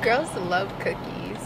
Girls love cookies.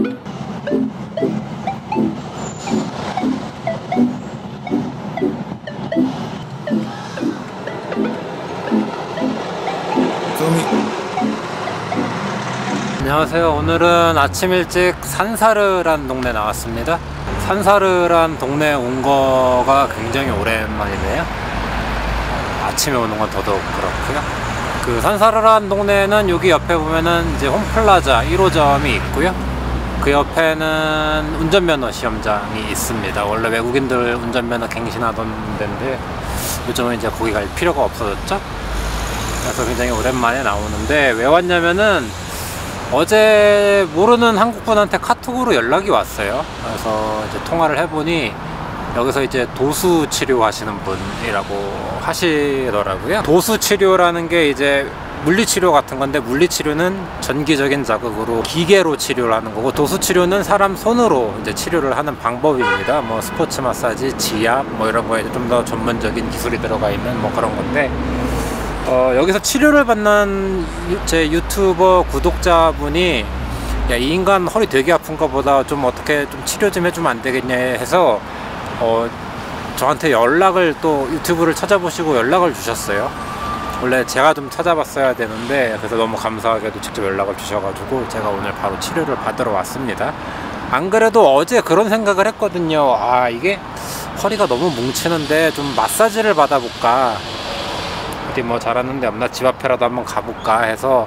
안녕하세요. 오늘은 아침 일찍 산사르란 동네 나왔습니다. 산사르란 동네 온 거가 굉장히 오랜만이네요. 아침에 오는 건 더더욱 그렇고요. 그 산사르란 동네는 여기 옆에 보면은 이제 홈플라자 1호점이 있고요. 그 옆에는 운전면허 시험장이 있습니다. 원래 외국인들 운전면허 갱신하던 데인데 요즘은 이제 거기 갈 필요가 없어졌죠. 그래서 굉장히 오랜만에 나오는데 왜 왔냐면은 어제 모르는 한국분한테 카톡으로 연락이 왔어요. 그래서 이제 통화를 해보니 여기서 이제 도수 치료 하시는 분이라고 하시더라고요. 도수 치료라는 게 이제 물리치료 같은 건데, 물리치료는 전기적인 자극으로 기계로 치료를 하는 거고, 도수 치료는 사람 손으로 이제 치료를 하는 방법입니다. 뭐 스포츠 마사지, 지압 뭐 이런 거에 좀 더 전문적인 기술이 들어가 있는 뭐 그런 건데, 여기서 치료를 받는 제 유튜버 구독자분이 야, 이 인간 허리 되게 아픈 거보다 좀 어떻게 좀 치료 좀 해주면 안 되겠냐 해서 저한테 연락을, 또 유튜브를 찾아보시고 연락을 주셨어요. 원래 제가 좀 찾아봤어야 되는데, 그래서 너무 감사하게도 직접 연락을 주셔가지고 제가 오늘 바로 치료를 받으러 왔습니다. 안 그래도 어제 그런 생각을 했거든요. 아, 이게 허리가 너무 뭉치는데 좀 마사지를 받아볼까, 어디 뭐 잘하는 데 없나, 집 앞에라도 한번 가볼까 해서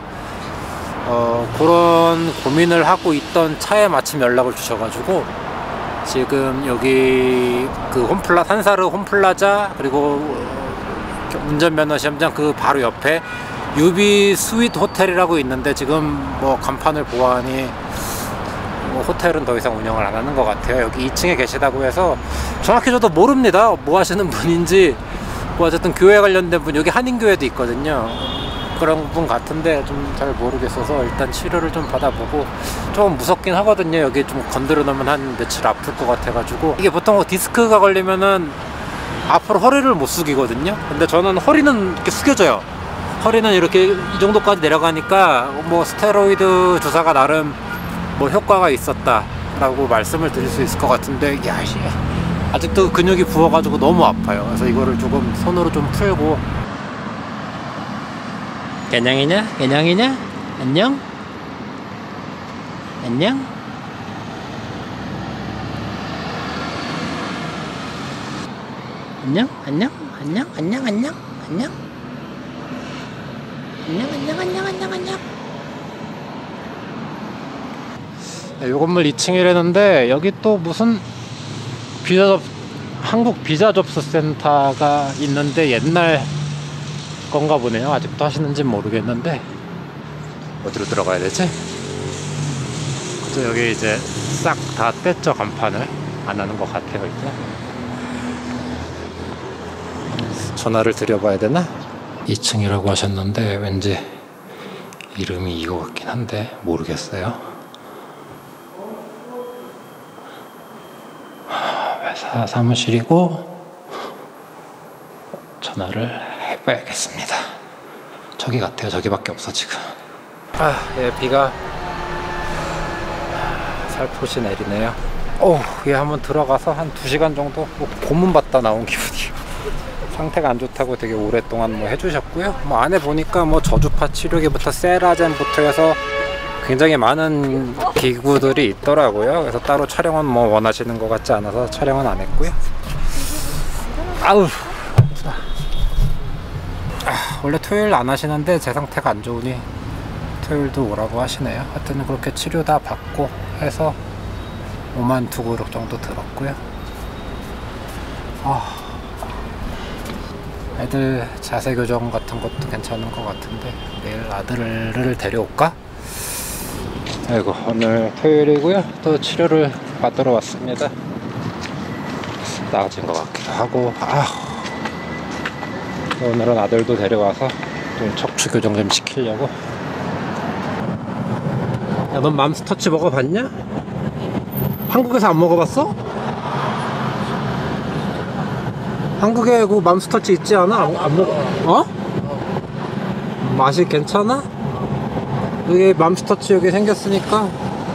그런 고민을 하고 있던 차에 마침 연락을 주셔가지고 지금 여기 그 산사르 홈플라자, 그리고 운전면허 시험장 그 바로 옆에 유비 스윗 호텔이라고 있는데, 지금 뭐 간판을 보아하니 뭐 호텔은 더 이상 운영을 안 하는 것 같아요. 여기 2층에 계시다고 해서 정확히 저도 모릅니다. 뭐 하시는 분인지. 뭐 어쨌든 교회 관련된 분, 여기 한인교회도 있거든요. 그런 분 같은데 좀 잘 모르겠어서 일단 치료를 좀 받아보고, 조금 무섭긴 하거든요. 여기 좀 건드려 놓으면 한 며칠 아플 것 같아가지고. 이게 보통 디스크가 걸리면은 앞으로 허리를 못 숙이거든요. 근데 저는 허리는 이렇게 숙여져요. 허리는 이렇게 이 정도까지 내려가니까 뭐 스테로이드 주사가 나름 뭐 효과가 있었다 라고 말씀을 드릴 수 있을 것 같은데, 야, 아직도 근육이 부어가지고 너무 아파요. 그래서 이거를 조금 손으로 좀 풀고. 개냥이냐? 개냥이냐? 안녕? 안녕? 안녕? 안녕? 안녕? 안녕? 안녕? 안녕? 안녕? 안녕? 안녕? 안녕? 안녕? 네, 요 건물 2층이라는데 여기 또 무슨 한국 비자 접수 센터가 있는데 옛날 건가 보네요. 아직도 하시는지 모르겠는데 어디로 들어가야 되지? 그래서 여기 이제 싹 다 뗐죠. 간판을 안 하는 것 같아요. 이제 전화를 드려봐야 되나? 2층이라고 하셨는데 왠지 이름이 이거 같긴 한데 모르겠어요. 회사 사무실이고, 전화를 해봐야겠습니다. 저기 같아요. 저기밖에 없어 지금. 예, 비가 살포시 내리네요. 예, 한번 들어가서 한 2시간 정도 뭐 고문 받다 나온 기분이에요. 상태가 안 좋다고 되게 오랫동안 뭐 해주셨고요. 뭐 안에 보니까 뭐 저주파 치료기부터 세라젬부터 해서 굉장히 많은 기구들이 있더라고요. 그래서 따로 촬영은 뭐 원하시는 것 같지 않아서 촬영은 안 했고요. 아우, 원래 토요일 안 하시는데 제 상태가 안 좋으니 토요일도 오라고 하시네요. 하여튼 그렇게 치료 다 받고 해서 5만 투구르 정도 들었고요. 애들 자세 교정 같은 것도 괜찮은 것 같은데 내일 아들을 데려올까? 아이고, 오늘 토요일이고요. 또 치료를 받으러 왔습니다. 나아진 것 같기도 하고. 오늘은 아들도 데려와서 좀 척추 교정 좀 시키려고. 야, 넌 맘스터치 먹어봤냐? 한국에서 안 먹어봤어? 한국에 그 맘스터치 있지 않아? 안 먹어? 맛이 괜찮아? 여기 맘스터치 여기 생겼으니까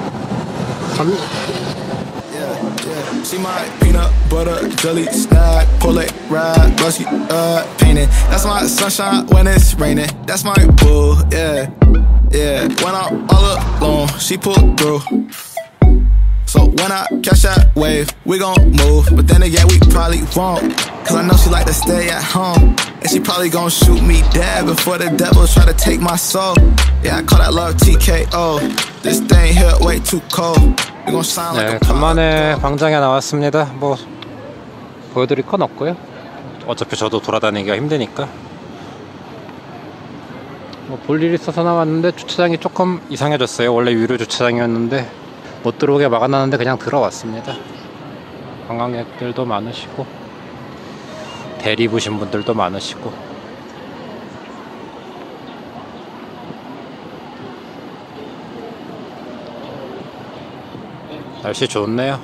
She my peanut butter jelly snack, pull it, ride, rushy, painting. That's my sunshine when it's raining. That's my boo, yeah, yeah. When I'm all alone, she pull through. So when I catch that wave, we gon' move. But then again, we probably won't. Cause I know she like to stay at home. And she probably gon' shoot me dead before the devil try to take my soul. Yeah, I call that love TKO. This thing here way too cold. We gon' shine like a 간만에 광장에 나왔습니다. 뭐 보여드릴 건 없고요. 어차피 저도 돌아다니기가 힘드니까. 뭐 볼 일 있어서 나왔는데 주차장이 조금 이상해졌어요. 원래 유료 주차장이었는데 못 들어오게 막아놨는데 그냥 들어왔습니다. 관광객들도 많으시고 대리 부신 분들도 많으시고. 날씨 좋네요.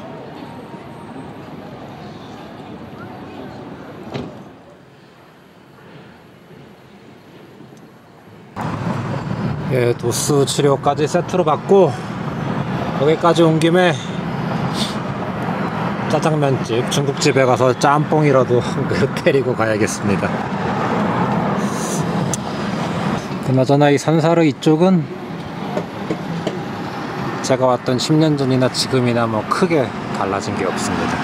예, 도수 치료까지 세트로 받고 여기까지 온 김에 짜장면집, 중국집에 가서 짬뽕이라도 한 그릇 때리고 가야겠습니다. 그나저나 이 산사르 이쪽은 제가 왔던 10년 전이나 지금이나 뭐 크게 달라진 게 없습니다.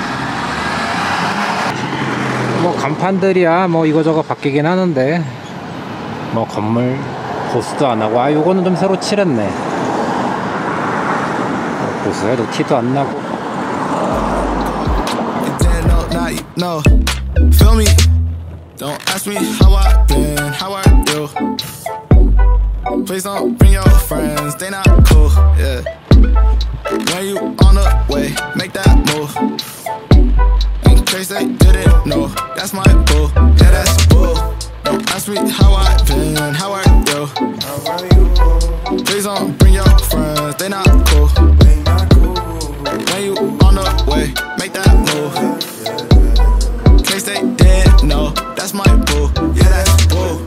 뭐 간판들이야 뭐 이거저거 바뀌긴 하는데 뭐 건물 보수도 안 하고, 아 요거는 좀 새로 칠했네. 보수해도 티도 안 나고. No, feel me? Don't ask me how I've been, how are you? Please don't bring your friends, they not cool, yeah. When you on the way, make that move. In case they didn't know, that's my boo, yeah that's boo. Don't ask me how I've been, how are you? Please don't bring your friends, they not cool. When you on the way, make that move. They didn't know, that's my boo, yeah that's boo.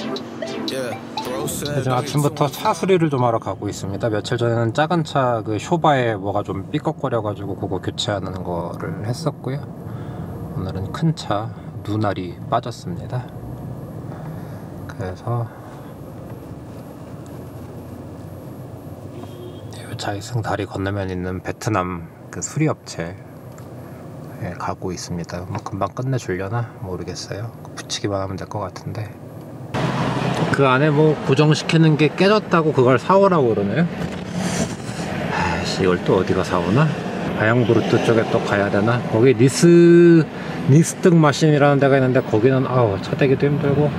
요즘 아침부터 차 수리를 좀 하러 가고 있습니다. 며칠 전에는 작은 차 그 쇼바에 뭐가 좀 삐걱거려 가지고 그거 교체하는 거를 했었고요. 오늘은 큰 차 눈알이 빠졌습니다. 그래서 자이승 다리 건너면 있는 베트남 그 수리업체 가고 있습니다. 뭐 금방 끝내주려나 모르겠어요. 붙이기만 하면 될 것 같은데 그 안에 뭐 고정시키는 게 깨졌다고 그걸 사오라고 그러네요. 아이씨 이걸 또 어디가 사오나? 바양부르트 쪽에 또 가야 되나? 거기 니스득 마신이라는 데가 있는데 거기는 아우 차 대기도 힘들고.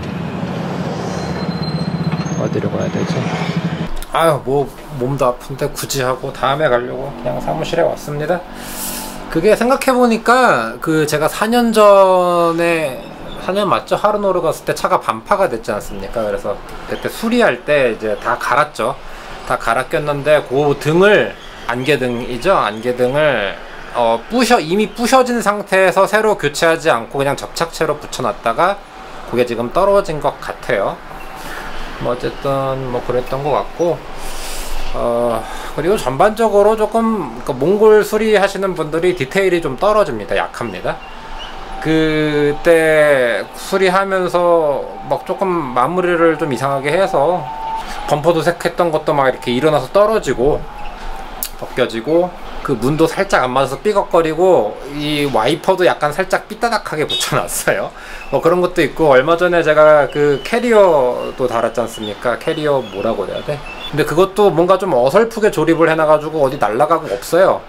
어디로 가야 되지? 아유 뭐 몸도 아픈데 굳이 하고 다음에 가려고 그냥 사무실에 왔습니다. 그게 생각해보니까 그 제가 4년 전에 4년 맞죠? 하르노르 갔을 때 차가 반파가 됐지 않습니까? 그래서 그때 수리할 때 이제 다 갈았죠. 다 갈아 꼈는데 그 등을 안개등이죠. 안개등을 이미 부셔진 상태에서 새로 교체하지 않고 그냥 접착체로 붙여놨다가 그게 지금 떨어진 것 같아요. 뭐 어쨌든 뭐 그랬던 것 같고 그리고 전반적으로 조금 몽골 수리하시는 분들이 디테일이 좀 떨어집니다. 약합니다. 그때 수리하면서 막 조금 마무리를 좀 이상하게 해서 범퍼도 색했던 것도 막 이렇게 일어나서 떨어지고 벗겨지고 그 문도 살짝 안 맞아서 삐걱거리고 이 와이퍼도 약간 살짝 삐따닥하게 붙여놨어요. 뭐 그런 것도 있고, 얼마 전에 제가 그 캐리어도 달았지 않습니까? 캐리어 뭐라고 해야 돼? 근데 그것도 뭔가 좀 어설프게 조립을 해놔가지고 어디 날라가고 없어요.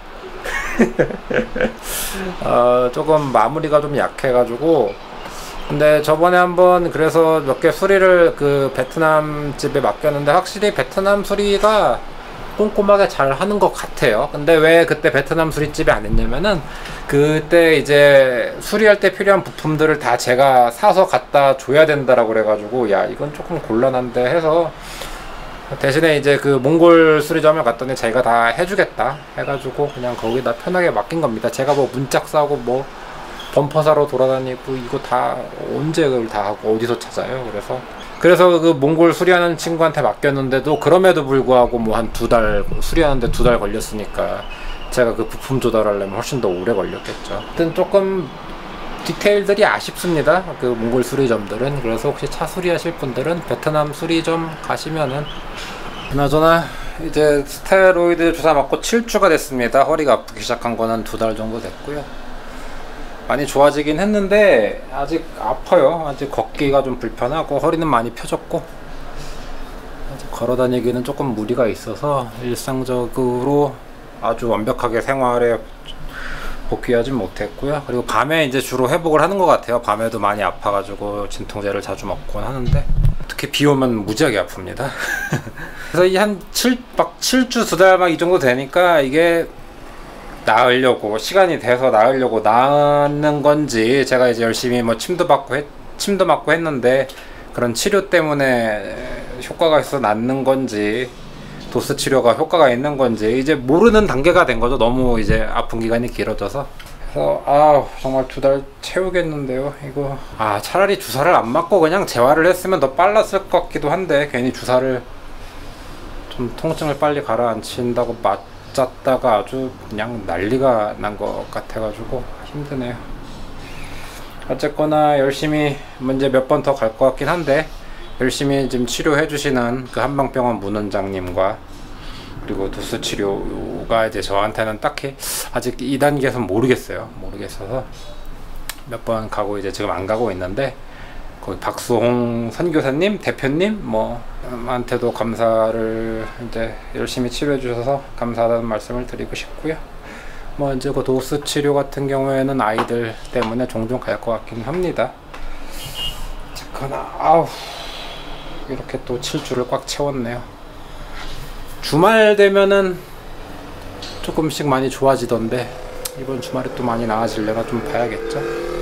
조금 마무리가 좀 약해가지고. 근데 저번에 한번 그래서 몇 개 수리를 그 베트남 집에 맡겼는데 확실히 베트남 수리가 꼼꼼하게 잘 하는 것 같아요. 근데 왜 그때 베트남 수리집에 안 했냐면은 그때 이제 수리할 때 필요한 부품들을 다 제가 사서 갖다 줘야 된다라고 그래가지고 야 이건 조금 곤란한데 해서 대신에 이제 그 몽골 수리점에 갔더니 자기가 다 해주겠다 해가지고 그냥 거기다 편하게 맡긴 겁니다. 제가 뭐 문짝 사고 뭐 범퍼 사러 돌아다니고 이거 다 언제 그걸 다 하고 어디서 찾아요. 그래서 그래서 그 몽골 수리하는 친구한테 맡겼는데도 그럼에도 불구하고 뭐 한 2달 수리하는데 2달 걸렸으니까 제가 그 부품 조달하려면 훨씬 더 오래 걸렸겠죠. 하여튼 조금 디테일들이 아쉽습니다. 그 몽골 수리점들은. 그래서 혹시 차 수리하실 분들은 베트남 수리점 가시면은. 그나저나 이제 스테로이드 주사 맞고 7주가 됐습니다. 허리가 아프기 시작한 거는 2달 정도 됐고요. 많이 좋아지긴 했는데 아직 아파요. 아직 걷기가 좀 불편하고 허리는 많이 펴졌고 아직 걸어다니기는 조금 무리가 있어서 일상적으로 아주 완벽하게 생활에 복귀하진 못했고요. 그리고 밤에 이제 주로 회복을 하는 것 같아요. 밤에도 많이 아파가지고 진통제를 자주 먹곤 하는데 특히 비 오면 무지하게 아픕니다. 그래서 이 한 7주 2달 막 이 정도 되니까 이게 나으려고 시간이 돼서 나으려고 나는 건지 제가 이제 열심히 뭐 침도 맞고 했는데 그런 치료 때문에 효과가 있어서 낫는 건지 도수 치료가 효과가 있는 건지 이제 모르는 단계가 된 거죠. 너무 이제 아픈 기간이 길어져서. 그래서 정말 2달 채우겠는데요 이거. 차라리 주사를 안 맞고 그냥 재활을 했으면 더 빨랐을 것 같기도 한데 괜히 주사를 좀 통증을 빨리 가라앉힌다고 맞았다가 아주 그냥 난리가 난 것 같아가지고 힘드네요. 어쨌거나 열심히 이제 몇 번 더 갈 것 같긴 한데 열심히 지금 치료해 주시는 그 한방병원 문원장님과 그리고 도수 치료가 이제 저한테는 딱히 아직 2단계에서는 모르겠어서 몇 번 가고 이제 지금 안 가고 있는데 거기 박수홍 선교사님 대표님 한테도 감사를 이제 열심히 치료해 주셔서 감사하다는 말씀을 드리고 싶고요. 이제 그 도수 치료 같은 경우에는 아이들 때문에 종종 갈 것 같긴 합니다. 잠깐 이렇게 또 7주를 꽉 채웠네요. 주말 되면은 조금씩 많이 좋아지던데 이번 주말에 또 많이 나아지려나 좀 봐야겠죠.